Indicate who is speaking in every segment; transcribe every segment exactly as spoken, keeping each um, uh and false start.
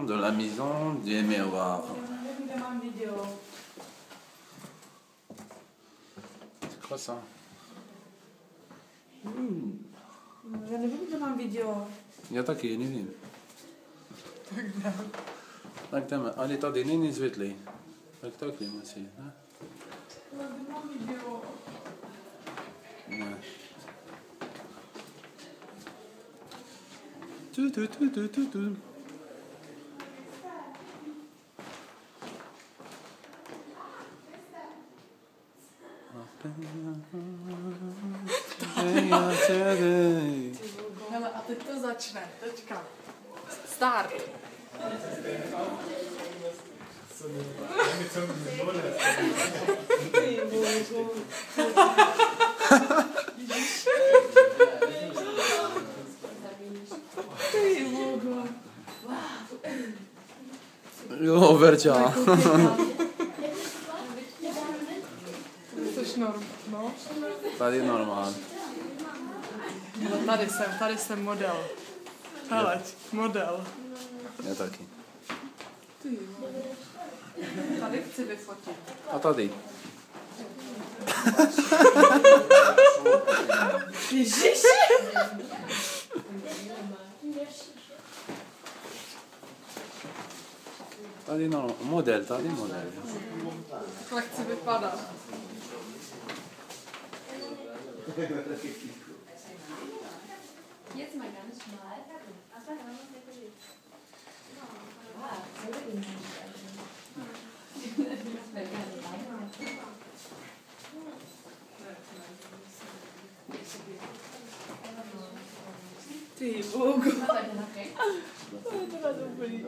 Speaker 1: de la maison des miroirs. C'est quoi ça?
Speaker 2: Hmm. Já nevím, kde mám video.
Speaker 1: Já taky nevím. Tak jdeme, ale tady není světlý. Tak taky musí, ne?
Speaker 2: Ale kde mám video?
Speaker 1: Ne. Tu, tu, tu, tu, tu, tu.
Speaker 2: Hele, a teď to začne, teďka. Start.
Speaker 1: Jo, Verča.
Speaker 2: Což norm, no.
Speaker 1: Tady je normál.
Speaker 2: Tady jsem, tady jsem model. Hele, model.
Speaker 1: Já taky.
Speaker 2: Tady chci vyfotit.
Speaker 1: A tady.
Speaker 2: Ježiši!
Speaker 1: Tady no, model, tady model.
Speaker 2: Takhle chci vypadat.
Speaker 3: Jetzt mal ganz schmal. Ach, da haben wir es dekoriert. Ah, so wird ihn nicht.
Speaker 2: Ty bogu.
Speaker 3: To je teda dobrý.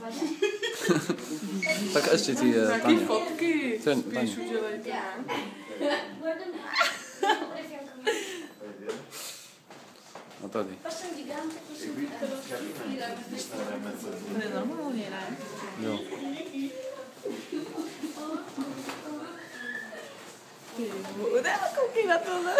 Speaker 1: Tak ještě ty,
Speaker 2: Taky
Speaker 1: Taně.
Speaker 2: fotky.
Speaker 1: Ten,
Speaker 2: Spíš
Speaker 1: Taně.
Speaker 2: udělejte.
Speaker 1: A tady.
Speaker 2: To je normálně, ne?
Speaker 1: Jo.
Speaker 2: Ty bogu, ne, koukej na tohle.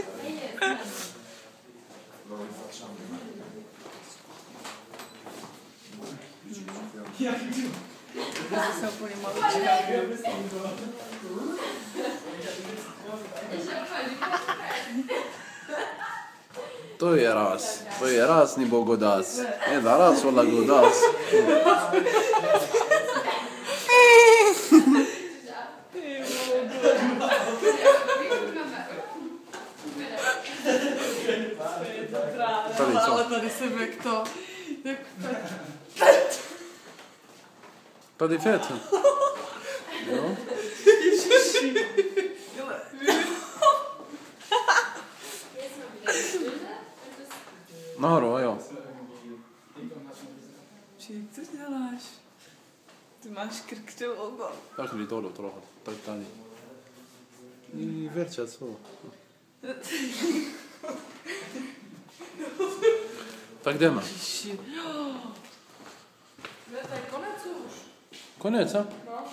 Speaker 2: Já jsem úplně maličká.
Speaker 1: To je raz. To je raz nebo godas. Je da raz, vola godas. Tady co?
Speaker 2: Ale tady jsem jak to... Jak
Speaker 1: Tady fet. Jo? Nahoru, jo.
Speaker 2: Čím, co děláš? Ty máš krk dlouho.
Speaker 1: Tak jdi dolů trochu. Tak tady. I Verča, co? Tak jdeme.
Speaker 2: Ježi. Ne, to je konec už.
Speaker 1: Konec, a?
Speaker 2: No.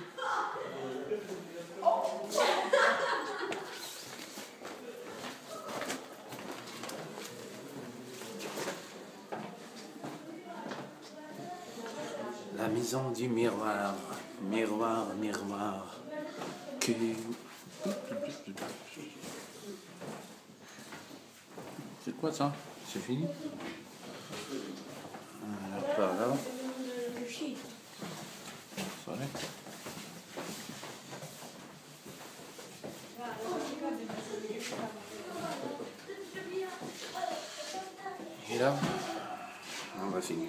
Speaker 1: La maison du miroir. Miroir, miroir. Que... C'est quoi ça? C'est fini? Alors, par là. Sorry. Et là, on va finir.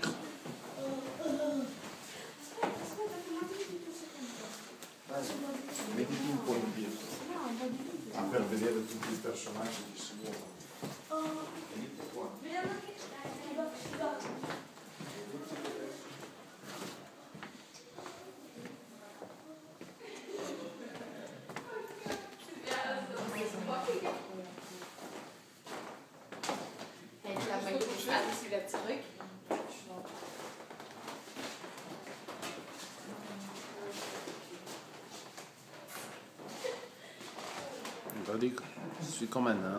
Speaker 4: Mettiti un po' in più ah, per vedere tutti i personaggi che si muovono. Venite qua.
Speaker 3: Hey, ich glaube, mein Gegenstand ist wieder zurück.
Speaker 1: Je suis comme un nain.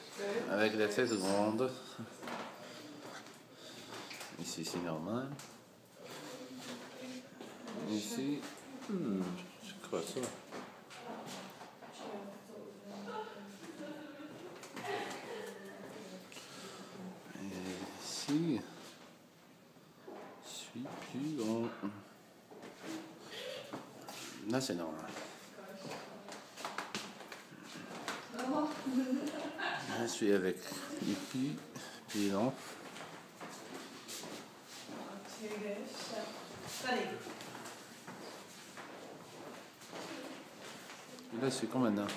Speaker 1: Avec la tête grande. Ici c'est normal. Ici. Hmm, c'est quoi ça? Et ici. Suivant. Là, c'est normal. Je suis avec Yuki, puis non. Et là, c'est comme maintenant.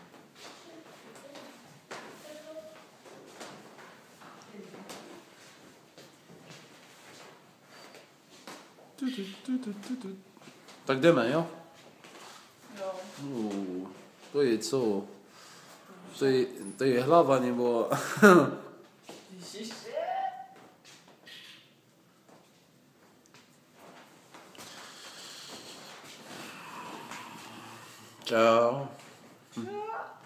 Speaker 1: Tak jdeme, jo?
Speaker 2: Jo.
Speaker 1: Uh, to je co? To je, to je hlava, nebo...
Speaker 2: Ježiš.
Speaker 1: Čau.
Speaker 2: Jo.